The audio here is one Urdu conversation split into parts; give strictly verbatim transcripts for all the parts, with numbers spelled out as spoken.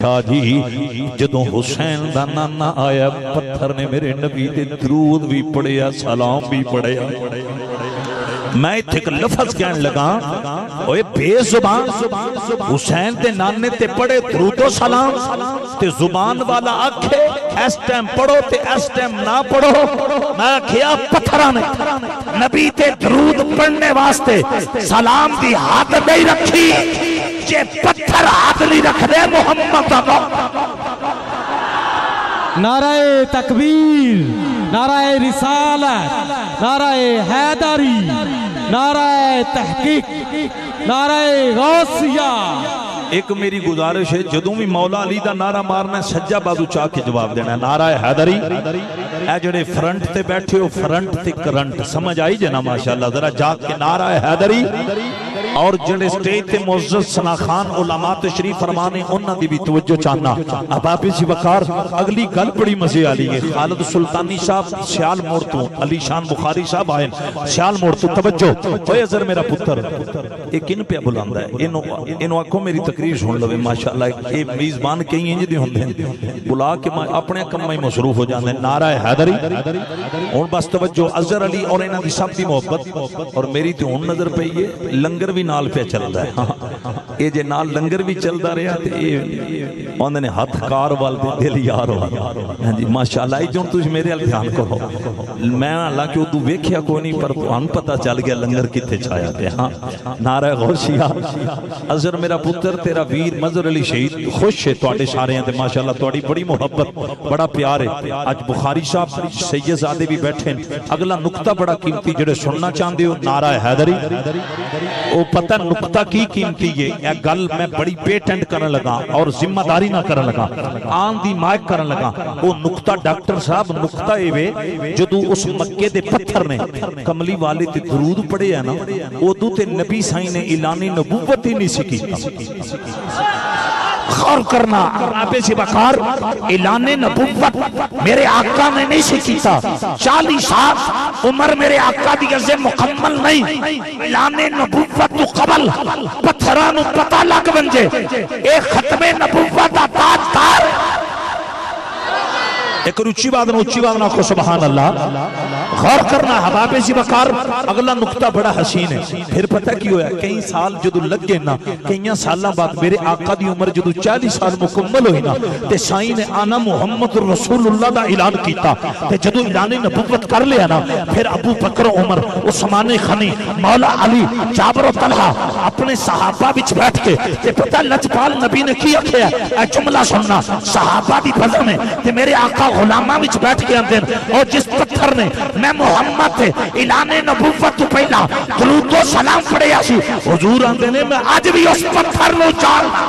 جی جدوں حسین دا نانا آیا پتھر نے میرے نبی دے درود بھی پڑھیا سلام بھی پڑھیا میں ایک لفظ کہنے لگا اوے بے زبان حسین تے نانے تے پڑھے درود و سلام تے زبان والا آکھے اس ٹائم پڑھو تے اس ٹائم نہ پڑھو میں کیا پتھرانے نبی تے درود پڑھنے واسطے سلام دی ہاتھ نہیں رکھی جے پتھر ہاتھ نہیں رکھ دے محمد نعرہ تکبیر، نعرہ رسالت، نعرہ حیدری، نعرہ تحقیق، نعرہ غوثیہ۔ ایک میری گزارش ہے جدوں بھی مولا علی دا نعرہ مارنا ہے سجا بازو چاہ کے جواب دینا ہے نعرہ حیدری اے جڑے فرنٹ تے بیٹھے ہو فرنٹ تے کرنٹ سمجھ آئی جنا ماشاءاللہ ذرا جا کے نعرہ حیدری اور جڑے سٹیج تے معزز ثنا خان علماء تشریف فرمانے انہاں دی بھی توجہ چاہنا احباب سی وقار اگلی گل بڑی مزے والی ہے خالد سلطانی صاحب سیال موڑ تو علی شان بخاری صاحب آئے سیال موڑ تو توجہ اوے اظہر میرا پتر اے کن پہ بلاندا ہے انہوں انہوں آکھو میری تقریر سن لو ماشاءاللہ اے میزبان کہیں ہیں جدی ہوندے ہیں بلا کے اپنے کم میں مصروف ہو جاندے نعرہ حیدری اور بس توجہ اظہر علی اور انہاں دی سب دی محبت اور میری تے ہن نظر پئی ہے لنگر بھی نال پہ چلدا ہے اے جے نال لنگر بھی چلدا رہیا تے اے اوندے نے ہاتھ کار وال دے دل یار ہو ہاں جی ماشاءاللہ اے جون تسی میرے ال دھیان کرو میں اللہ کہ اودوں ویکھیا کوئی نہیں پر تھانوں پتہ چل گیا لنگر کتے چھایا تے ہاں نعرہ غوثیہ اظہر میرا پتر تیرا ویر مظہر علی شہید خوش ہے تواڈے سارے ہیں تے ماشاءاللہ تواڈی بڑی محبت بڑا پیار ہے اج بخاری صاحب سید زادے بھی بیٹھے اگلا نقطہ بڑا قیمتی جڑے سننا چاہندے ہو نعرہ حیدری او پتہ نقطہ کی قیمتی ہے اے گل میں بڑی پیٹنٹ کرنے لگا اور ذمہ داری نہ کرنے لگا آن دی مائک کرنے لگا او نقطہ ڈاکٹر صاحب نقطہ اے وے جدو اس مکے دے پتھر نے کملی والے تے درود پڑھے ہیں نا او دو تے نبی سائیں نے اعلان نبوت ہی نہیں سکی غور کرنا آپ سے بکار اعلان نبوت میرے آقا نے نہیں سکیتا چالیس سال عمر میرے آقا دی عزت مکمل نہیں اعلان نبوت تو قبل پتھران پتہ لگ بنجے ایک ختم نبوت آتاج تار ایک روچی بات روچی بات نہ کو سبحان اللہ غور کرنا حباب سی بکار اگلا نقطہ بڑا حسین ہے پھر پتہ کی ہویا کئی سال جدو لگ گئے نا کئیاں سالہ بعد میرے آقا دی عمر جدو چالیس سال مکمل ہوئی نا تے سائیں نے آنا محمد رسول اللہ دا اعلان کیتا تے جدو اعلان نبوت کر لیا نا پھر ابو بکر عمر عثمان غنی مولا علی جابر و طلحہ اپنے صحابہ بچ بیٹھ کے تے پتہ لجپال نبی نے کیا کیا اے جملہ سننا صحابہ دی فضا میں تے میرے آقا غلامہ وچ بیٹھ کے اندر اور جس پتھر نے میں محمد تھے اعلان نبوت تو پہلا درود و سلام پڑھے آسی حضور اندر نے میں آج بھی اس پتھر نو چالنا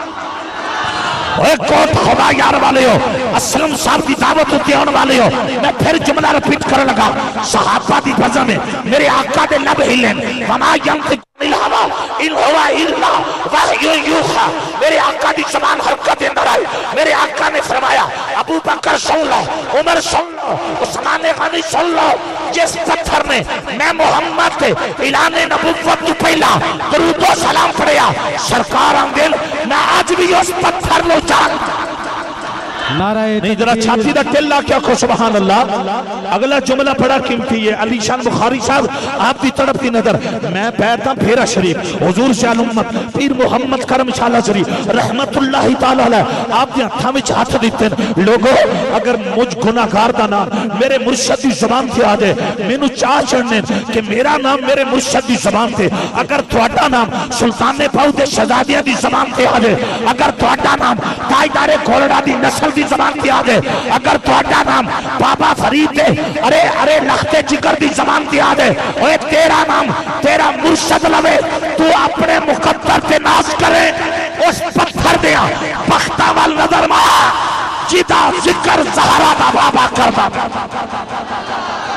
اے کوٹ خدا یار والے ہو اسلم صاحب کی دعوت دیون والے ہو میں پھر جملہ رپیٹ کر لگا صحابہ دی فضا میں میرے آقا دے لب ہلن وما ینطق الہوا ان ہوا الا وحی یوحا میرے آقا دی زبان حرکت اندر آئی میرے آقا نے فرمایا ابو بکر سن لو عمر سن لو عثمان غنی سن لو جس پتھر نے میں محمد تے اعلان نبوت تو پہلا درود و سلام پڑھیا سرکار آنگل میں آج بھی اس پتھر لو جانتا نہیں ذرا چھاتی دا ٹلہ کیا کھو سبحان اللہ اگلا جملہ بڑا قیمتی ہے علی شان بخاری صاحب آپ دی طرف دی نظر میں پیرتا پھیرا شریف حضور شاہ امت پیر محمد کرم شاہ شریف رحمت اللہ تعالیٰ علیہ آپ دی ہتھاں وچ ہاتھ دیتے ہیں لوگوں اگر مجھ گناہگار دا نام میرے مرشد دی زبان تے آ دے مینوں چاہ چڑھنے کہ میرا نام میرے مرشد دی زبان تے اگر تہاڈا نام سلطان پاؤ دے شہزادیاں دی زبان تے آ دے اگر تہاڈا نام تاجدار گھوڑا دی نسل دی زبان تے آ دے اگر تہاڈا نام بابا فرید دے ارے ارے لختے جگر دی زبان تے آ دے اوے تیرا نام تیرا مرشد لوے تو اپنے مقدر تے ناز کرے اس پتھر دیا بختہ وال نظر ماں جیتا ذکر زہرہ دا بابا کرتا